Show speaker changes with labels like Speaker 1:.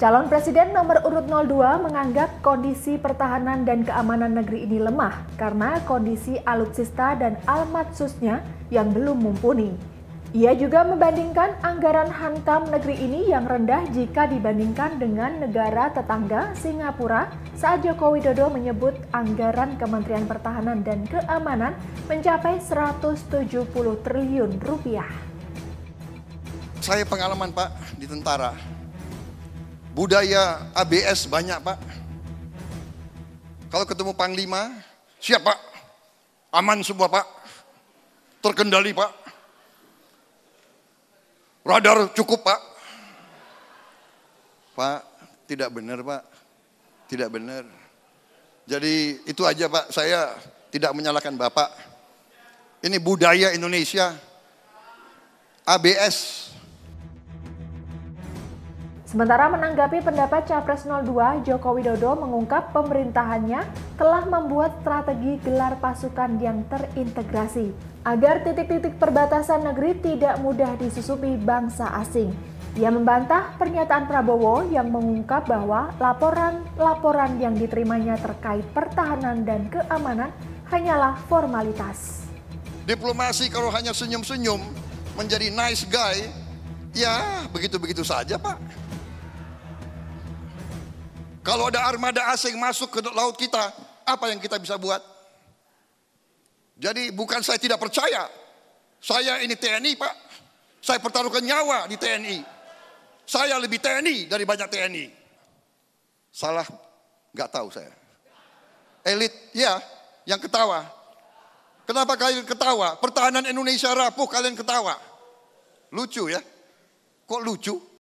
Speaker 1: Calon Presiden nomor urut 02 menganggap kondisi pertahanan dan keamanan negeri ini lemah karena kondisi alutsista dan almatsusnya yang belum mumpuni. Ia juga membandingkan anggaran Hankam negeri ini yang rendah jika dibandingkan dengan negara tetangga Singapura saat Joko Widodo menyebut anggaran Kementerian Pertahanan dan Keamanan mencapai 170 triliun rupiah.
Speaker 2: Saya pengalaman Pak di tentara. Budaya ABS banyak Pak. Kalau ketemu Panglima, siap Pak. Aman semua Pak. Terkendali Pak. Radar cukup Pak. Pak, tidak benar Pak. Tidak benar. Jadi itu aja Pak, saya tidak menyalahkan Bapak. Ini budaya Indonesia. ABS.
Speaker 1: Sementara menanggapi pendapat Capres 02, Joko Widodo mengungkap pemerintahannya telah membuat strategi gelar pasukan yang terintegrasi agar titik-titik perbatasan negeri tidak mudah disusupi bangsa asing. Ia membantah pernyataan Prabowo yang mengungkap bahwa laporan-laporan yang diterimanya terkait pertahanan dan keamanan hanyalah formalitas.
Speaker 2: Diplomasi kalau hanya senyum-senyum menjadi nice guy, ya begitu-begitu saja Pak. Kalau ada armada asing masuk ke laut kita, apa yang kita bisa buat? Jadi bukan saya tidak percaya. Saya ini TNI Pak. Saya pertaruhkan nyawa di TNI. Saya lebih TNI dari banyak TNI. Salah? Nggak tahu saya. Elit, ya, yang ketawa. Kenapa kalian ketawa? Pertahanan Indonesia rapuh, kalian ketawa. Lucu ya? Kok lucu?